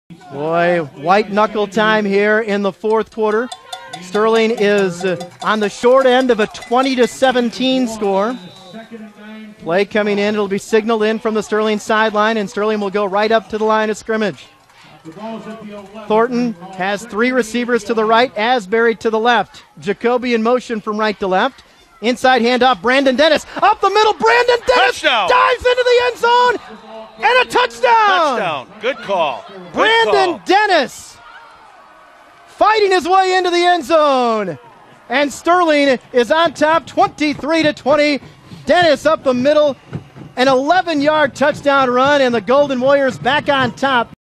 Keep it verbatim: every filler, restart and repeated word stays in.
Boy, white knuckle time here in the fourth quarter. Sterling is uh, on the short end of a twenty to seventeen score. Play coming in, it'll be signaled in from the Sterling sideline, and Sterling will go right up to the line of scrimmage. Thornton has three receivers to the right, Asbury to the left. Jacoby in motion from right to left. Inside handoff, Brandon Dennis. Up the middle, Brandon Dennis Touchdown. dives into the end zone, and a touchdown! Touchdown. Good call. Good Brandon call. Dennis fighting his way into the end zone. And Sterling is on top, twenty-three to twenty. Dennis up the middle, an eleven-yard touchdown run, and the Golden Warriors back on top.